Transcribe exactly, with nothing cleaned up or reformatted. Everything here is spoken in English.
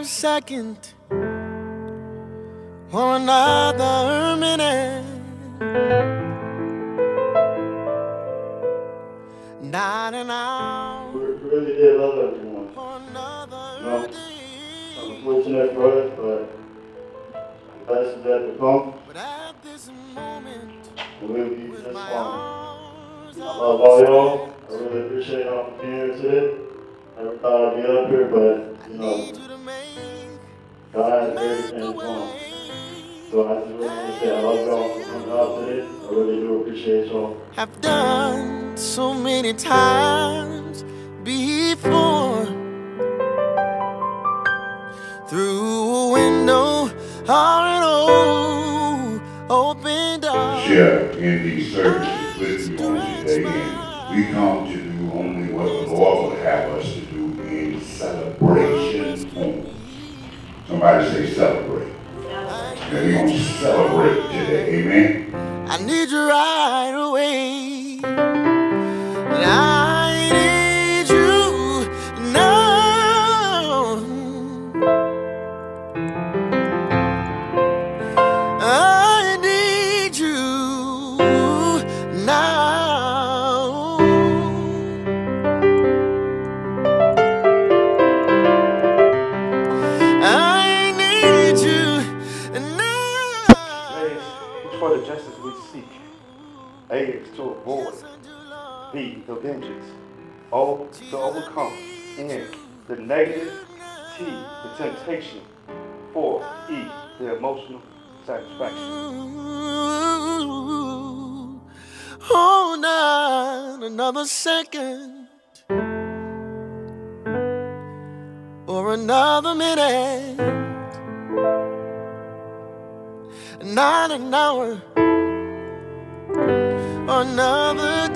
second or another minute. Not an hour. We really did love everyone. For another you know, day. unfortunate for us, but the best is yet to come. But at this moment, and we'll be with just my fine. arms I love all y'all. I really appreciate y'all for being here today. Never thought I'd be up here, but you know, God has everything for him. So I just really want to say I love y'all for coming out today. I really do appreciate y'all. Have done so many times before. Through a window or an old open door. Share in these services with you on today, and we come to do only what the Lord would have us to do in celebration only. Somebody say celebrate. And we're going to celebrate today, amen? I need you right away. And I need you now. I need you now. I need you now. For the justice we seek, A is to avoid, B the vengeance, O to overcome, N the negative, T the temptation, four E the emotional satisfaction. Hold on another second or another minute. Not an hour or another